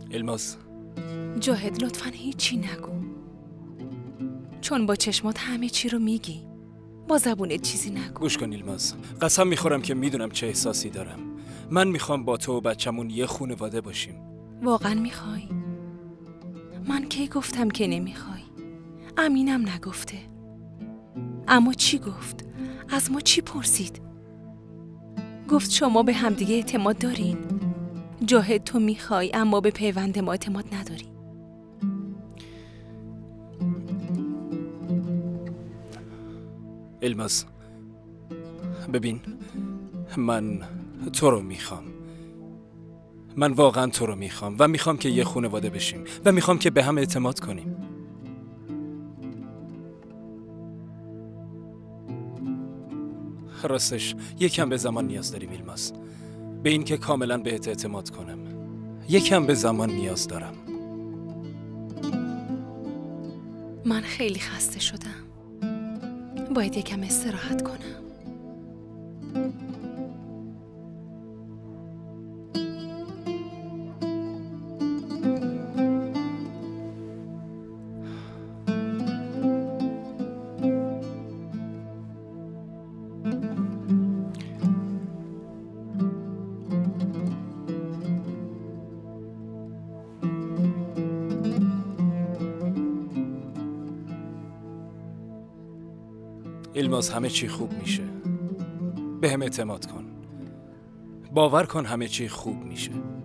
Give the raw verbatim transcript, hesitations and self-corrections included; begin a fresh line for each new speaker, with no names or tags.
ایلماز.
جاهد لطفاً هیچی نگو، چون با چشمات همه چی رو میگی، با زبونت چیزی نگو.
گوش کن ایلماز، قسم میخورم که میدونم چه احساسی دارم. من میخوام با تو و بچمون یه خانواده باشیم.
واقعاً میخوای؟ من کی گفتم که نمیخوای؟ امینم نگفته. اما چی گفت؟ از ما چی پرسید؟ گفت شما به همدیگه اعتماد دارین؟ جاهد تو میخوای اما به پیوند ما اعتماد نداری.
ایلماز ببین، من تو رو میخوام. من واقعا تو رو میخوام و میخوام که یه خانواده بشیم و میخوام که به هم اعتماد کنیم. راستش یکم به زمان نیاز داریم ایلماز، به این که کاملا بهت اعتماد کنم. یکم به زمان نیاز دارم.
من خیلی خسته شدم، باید یکم استراحت کنم.
ایلماز همه چی خوب میشه. به هم اعتماد کن. باور کن همه چی خوب میشه.